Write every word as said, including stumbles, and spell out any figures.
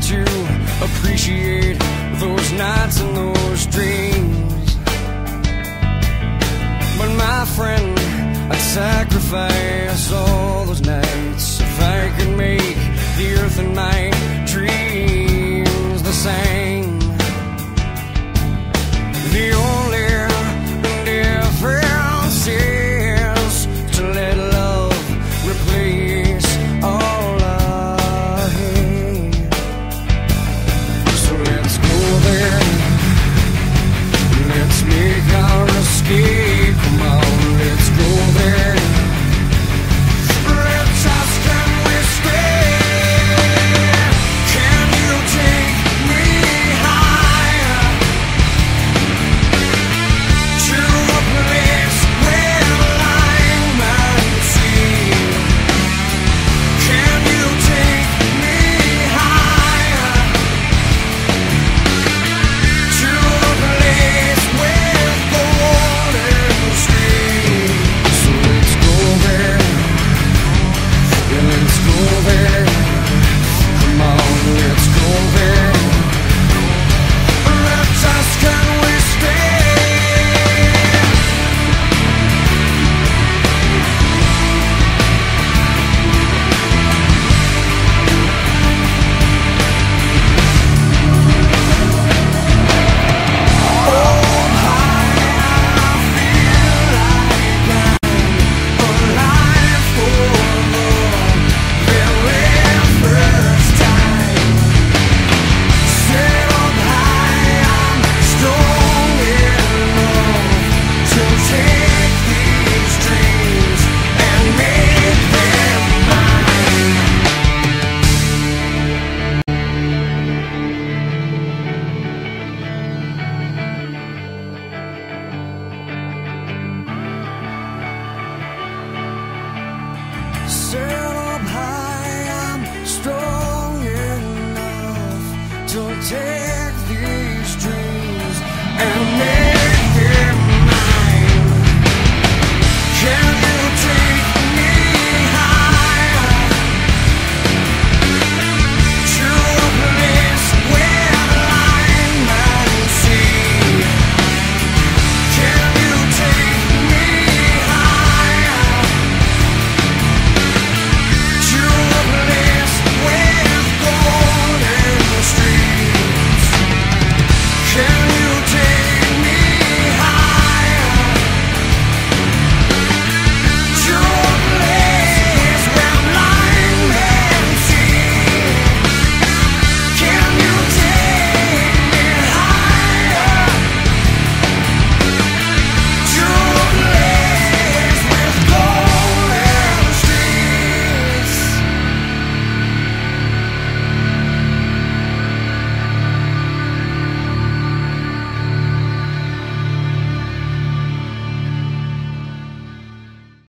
to appreciate those nights and those dreams. But my friend, I'd sacrifice all those nights if I could make the earth and my dreams the same. The only difference is to let love replace all I hate. So let's go there, let's make our escape. Come on, let's go there. Let's ask, can we stay? Can you take me higher to a place where lying might see? Can you take me higher to a place with golden streams? So let's go there, yeah, let's go there. Come on, let's go there. Let's ask, can we stay? Set up high, I'm strong enough to take